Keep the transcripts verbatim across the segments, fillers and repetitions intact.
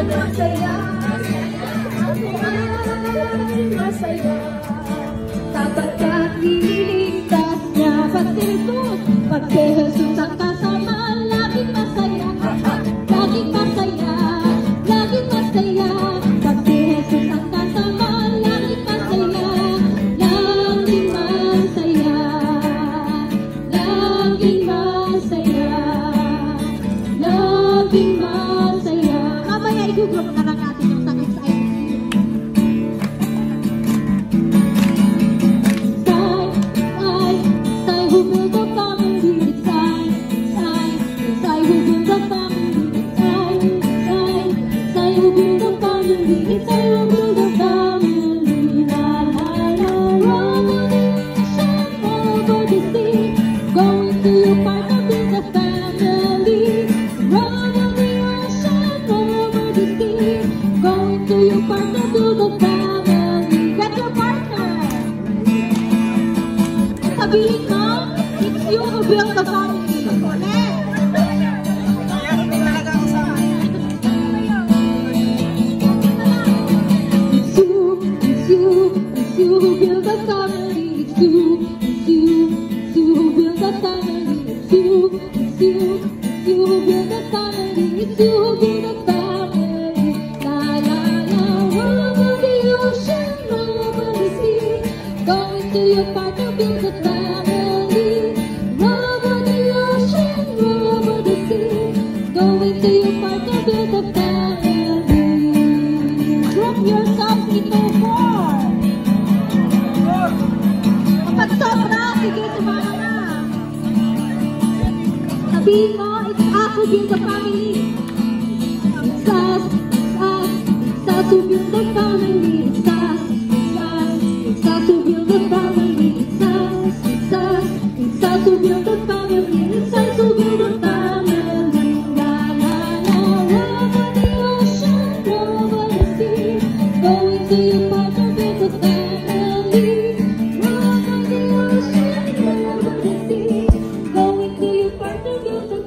masaya, ay masaya. Sapagkat iniligtas niya pagtirtos, pag si Jesus ang kasama, laging masaya, laging masaya, laging masaya. Pag si Jesus ang kasama, laging masaya, laging masaya, laging masaya, laging masaya. Mamaya i-group na lang natin yung sakit sa I C Sabihin mo, it's you who built the family. It's you, it's you, it's you who built the family. It's you, it's you, it's you who built the family. It's you, it's you, it's you who built the family. It's you who built the family. La la la, roll over the ocean, roll over the sea. Going to your partner, build the family. Sabihin mo, it's us who build the family. It's us, it's us, it's us who build the family. It's us, it's us, it's us who build the family. It's us, it's us, it's us who build the family. It's us who build the family. La la la, over the ocean, over the sea. Going to your partner, build the family. Over the ocean, over the sea. Going to your partner, build the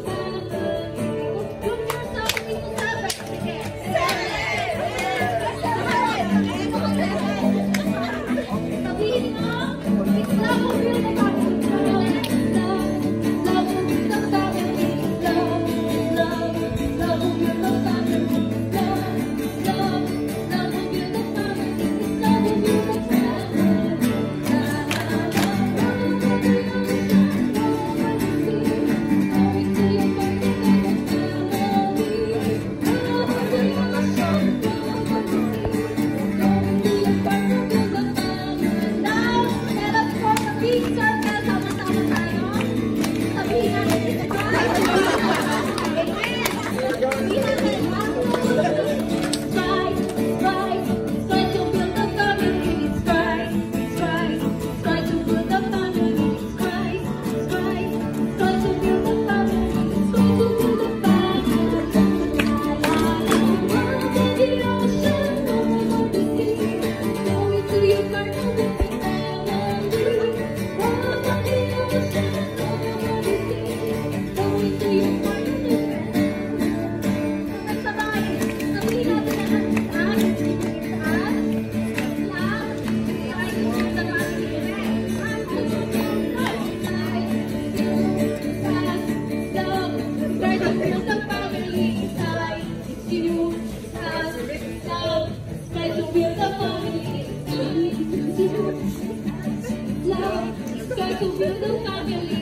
Love, try to build a family.